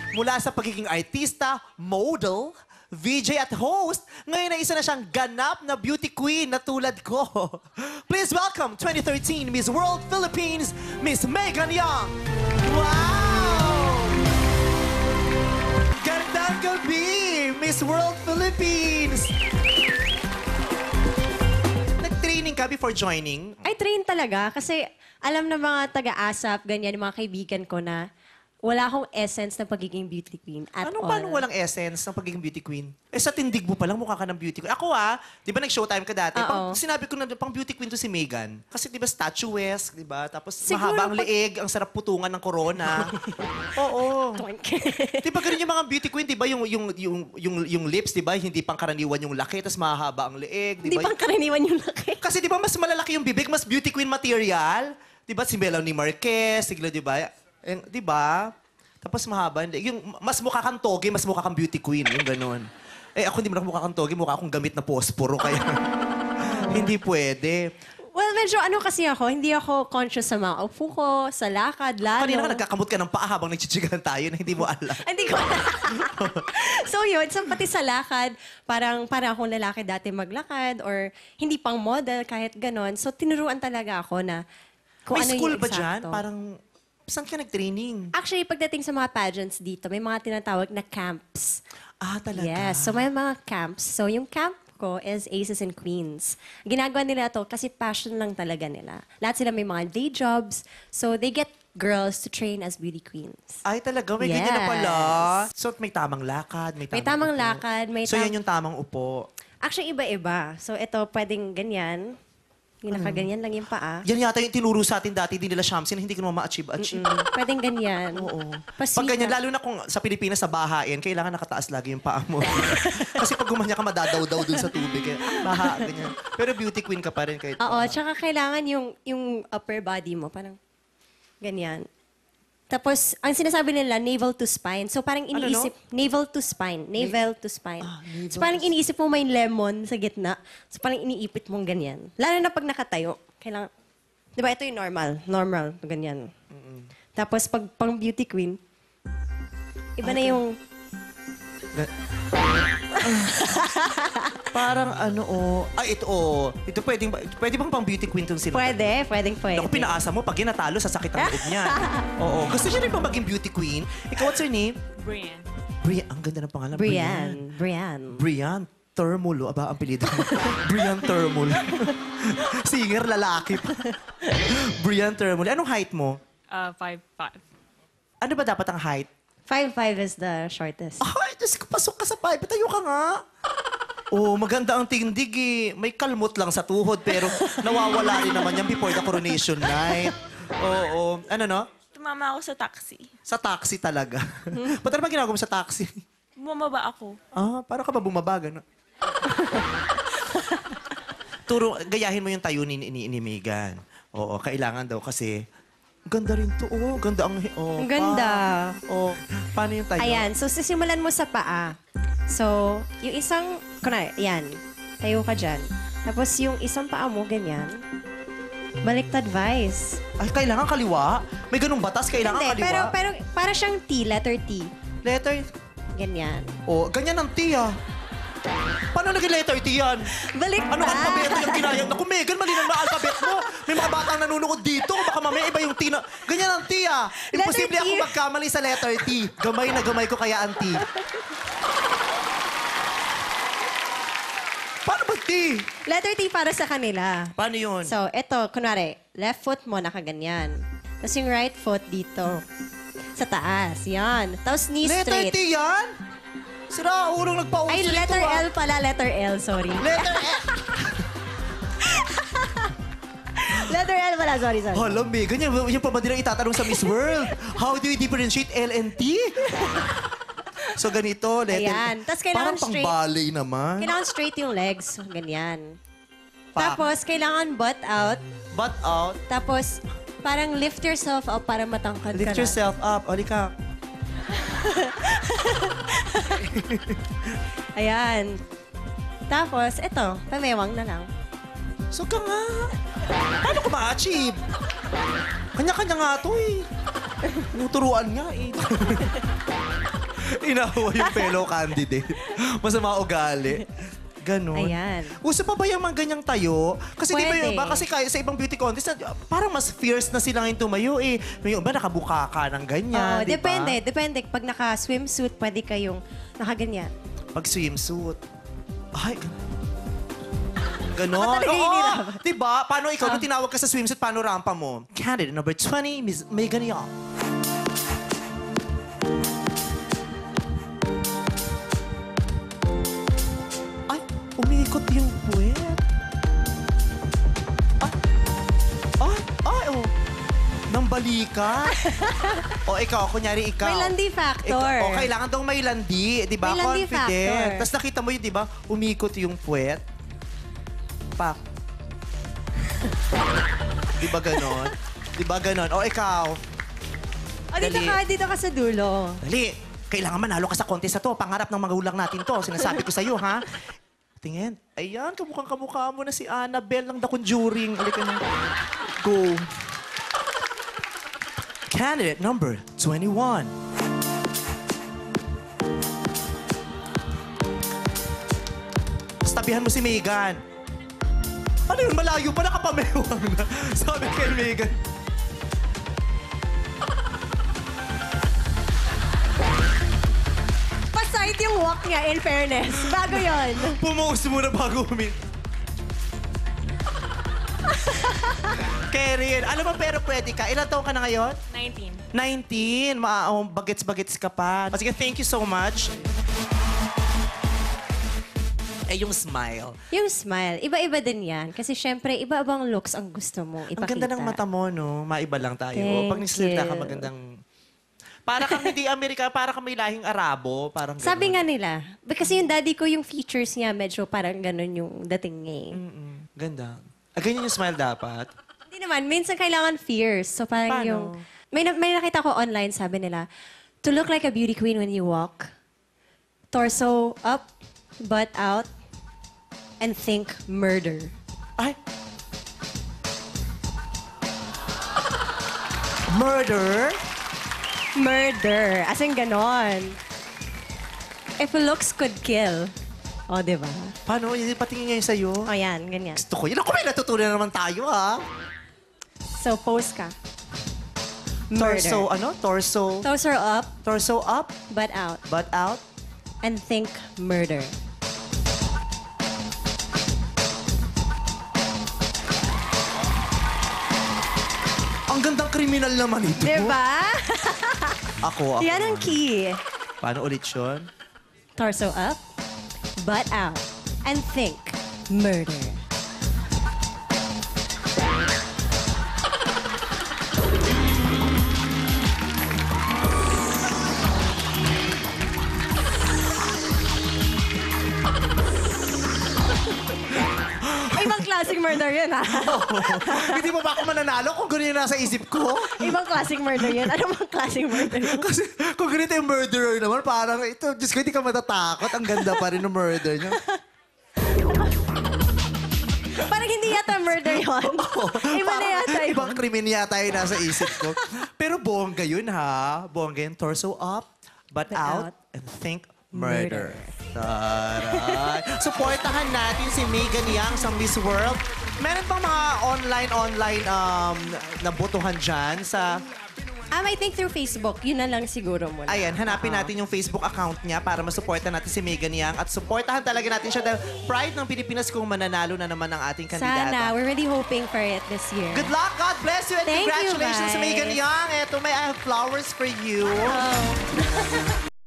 Mula sa pagiging artista, model, VJ at host, ngayon ay isa na siyang ganap na beauty queen na tulad ko. Please welcome 2013 Miss World Philippines, Miss Megan Young. Wow! Gandang Gabi, Miss World Philippines. Nag-training ka before joining? I train talaga kasi alam na mga taga-ASAP, ganyan, yung mga kaibigan ko na wala akong essence ng pagiging beauty queen at all. Paano walang essence ng pagiging beauty queen? Eh, sa tindig mo pa lang mukha ka ng beauty queen. Ako di ba nag-showtime ka dati? Sinabi ko na pang beauty queen to si Megan. Kasi di ba statuesque, di ba? Tapos Siguro mahaba ang leeg, ang sarap putungan ng corona. Oo. Di ba ganun yung mga beauty queen, di ba? Yung lips, di ba? Hindi pangkaraniwan yung laki, tapos mahaba ang leeg. Hindi pangkaraniwan yung laki. Kasi di ba mas malalaki yung bibig, mas beauty queen material? Di ba si Melanie Marquez, sigla di ba? Di ba? Tapos mahaba. Yung mas mukha kang toge, mas mukha kang beauty queen. Yung ganun. Eh ako hindi mo na mukha kang toge, mukha akong gamit na posporo. Kaya hindi pwede. Well, medyo kasi ako, hindi ako conscious sa mga upo ko, sa lakad, lalo. Kanina ka nagkakamot ka ng paa habang nagchichigan tayo na hindi mo alam. Hindi ko So yun, so pati sa lakad, parang akong lalaki dati maglakad or hindi pang model, kahit ganon. So tinuruan talaga ako na kung May ano school yung ba eksakto. dyan? Parang, saan ka nag-training? Actually, pagdating sa mga pageants dito, may mga tinatawag na camps. Ah, talaga? Yes, so may mga camps. So yung camp ko is Aces and Queens. Ginagawa nila to kasi passion lang talaga nila. Lahat sila may mga day jobs. So they get girls to train as beauty queens. Ay, talaga? May ganyan na pala? So may tamang lakad, may tamang upo. Lakad, So yan yung tamang upo. Actually, iba-iba. So ito, pwedeng ganyan. Yung nakaganyan lang yung paa. Yan yata yung tinuro sa atin dati, di nila Shamsin, hindi ko naman ma-achieve. Pwedeng ganyan. Oo. Pasweet Pag ganyan, na. lalo na kung sa Pilipinas sa bahain, kailangan nakataas lagi yung paa mo. Kasi pag gumanya ka, madadaw-daw dun sa tubig. Kaya, baha, ganyan. Pero beauty queen ka pa rin kahit Oo, tsaka kailangan yung upper body mo, parang ganyan. Tapos, ang sinasabi nila, navel to spine. So, parang iniisip, navel to spine. Navel to spine. navel So, parang iniisip mo may lemon sa gitna. So, parang iniipit mong ganyan. Lalo na pag nakatayo, kailangan, di ba, ito yung normal, ganyan. Tapos, pag pang beauty queen, iba na yung, parang ito pwede bang pang beauty queen tong sila? pwedeng. Ako, pinaasa mo, pag ginatalo, sasakit ang loob niya. Oo. Gusto niya rin pa maging beauty queen. Ikaw, what's your name? Brian. Ang ganda ng pangalan. Brian. Termulo. Aba, ang pilido mo. Brian Termulo. Singer, lalaki pa. Brian Termulo. Anong height mo? 5'5". Ano ba dapat ang height? 5'5" is the shortest. Ay, Diyos ko, pasok ka sa 5. Tayo ka nga. Oh, maganda ang tindig eh. May kalmot lang sa tuhod, pero nawawala rin naman yan before the coronation night. Oo. Ano no? Tumama ako sa taxi. Sa taxi talaga. Ba't ano ba ginagawa mo sa taxi? Bumaba ako. Ah, para ka ba bumabaga? No? Gayahin mo yung tayo ni Megan. Oo, kailangan daw kasi ganda rin to. Oh, ganda ang... Oh, Ang ganda. Paano yung tayo? Ayan, so sisimulan mo sa paa. So, yung isang, kunwari, yan, tayo ka dyan. Tapos yung isang paa mo, ganyan. Baliktad, Vice. Ay, kailangan kaliwa? May ganung batas, kailangan Hindi, kaliwa? pero para siyang T, letter T. Letter? Ganyan. Oh, ganyan ang T ah. Paano naging letter T yan? Baliktad. Anong alpabeto yung ginayang? Naku, Megan, mali ng mga alpabet mo. May mga batang nanonood dito. Baka mamaya iba yung T na... Ganyan ang T ah. Imposible Letter T. ako magkamali sa letter T. Gamay na gamay ko kaya ang T. Paano ba T? Letter T para sa kanila. Paano yun? So, eto, kunwari, left foot mo, nakaganyan. Tapos yung right foot dito. Sa taas, yan. Tapos knee letter straight. T yan? Sira, ulong nagpa-uso Ay, nito, letter ah. L pala, letter L, sorry. Letter L. Letter L pala, sorry. Hala, Megan, yan pa ba din ang itatanong sa Miss World? How do you differentiate L and T? So, ganito, letter... Ayan. Tas kailangan parang straight. pang-ballet naman. Kailangan straight yung legs. Ganyan. Pa. Tapos, kailangan butt out. Butt out. Tapos, parang lift yourself up para matangkad ka Lift na. yourself up. Oli ka. Ayan. Tapos, eto, pamewang na lang. So ka nga. Paano ko ma-achieve? Kanya-kanya nga to eh. Nuturuan nga eh. Inahawa yung fellow candidate. Masama ugali. Ganon. Ayan. Uso pa ba yung mga ganyang tayo? Kasi di ba Pwede. yung iba, kasi kaya sa ibang beauty contest, parang mas fierce na sila ngayon tumayo eh. Yung iba nakabuka ka ng ganyan, di ba? Depende. Pag naka-swimsuit, pwede kayong nakaganyan. Pag swimsuit. Ay, ganon. Ako talaga hinirap. Diba? Paano ikaw, nung tinawag ka sa swimsuit, paano rampa mo? Candidate number 20, Miss Megan Young. Ay, umiikot yung puwet. Ay, oh. Nang balikat. O ikaw, kunyari ikaw. May landi factor. O kailangan daw may landi, di ba? May landi Confident. factor. Tapos nakita mo yun, di ba? Umikot yung puwet. Pak. Di ba ganon? Di ba ganon? O ikaw. O, dito ka sa dulo. Dali. Kailangan manalo ka sa contest na to. Pangarap ng magulang natin to. Sinasabi ko sa'yo, ha? Tingin. Ayan, kamukha mo na si Annabelle ng The Conjuring. Alika na. Go. Candidate number 21. Tabihan mo si Megan. Ano yun? Malayo pa, nakapamewang na. Sabi kay Megan. Pa-side yung walk niya, in fairness. Bago yon. Pumose muna bago Karen, alam mo pero pwede ka. Ilan taon ka na ngayon? 19. 19. Bagets-bagets ka pa. Sige, thank you so much. Eh, yung smile. Yung smile, iba-iba din yan. Kasi syempre, iba-ibang looks ang gusto mong ipakita. Ang ganda ng mata mo, no? Maiba lang tayo. Thank Pag nisalita ka, you. magandang... Para kang hindi Amerika, para kang may lahing Arabo. Parang ganun. Sabi nga nila, kasi yung daddy ko, yung features niya, medyo parang ganun yung dating niya eh. Ganda. Ganyan yung smile dapat. Hindi naman, minsan kailangan fierce. So parang Paano? yung... May nakita ko online, sabi nila, to look like a beauty queen when you walk, torso up, butt out, and think murder. Ay! Murder? Murder. As in ganon. If looks could kill. O, di ba? Paano? Hindi patingin niya yung sa'yo? O, yan. Ganyan. Gusto ko yun. Ako, may natutunan naman tayo, ha? So, pose ka. Murder. Torso, ano? Torso. Torso up, Torso up, butt out, butt out. and think murder. Ang gandang kriminal naman ito. Di ba? Ako. Yan ang key. Paano ulit yun? Torso up, butt out, and think murder. Ibang klaseng murder yun, ha? Hindi mo ba ako mananalo kung gano'n yung nasa isip ko? Ibang klaseng murder yun. Ano bang klaseng murder yun? Kasi kung ganito yung murderer naman, parang ito, Diyos ko, hindi ka matatakot. Ang ganda pa rin ng murder niya. Parang hindi yata murder yun. Iba na yata yun. Ibang krimen yata yung nasa isip ko. Pero bongga yun, ha? Bongga yun. Torso up, butt Butt out, out. and think murder. Taray. Supportahan natin si Megan Young sa Miss World. Meron bang mga online na botohan dyan sa... I think through Facebook. Yun na lang siguro muna. Ayan, hanapin natin yung Facebook account niya para masuportahan natin si Megan Young at supportahan talaga natin siya dahil pride ng Pilipinas kung mananalo na naman ang ating kandidata. Sana. We're really hoping for it this year. Good luck, God bless you, and Thank you, congratulations to Vice. Megan Young. Eto, may I have flowers for you. Oh.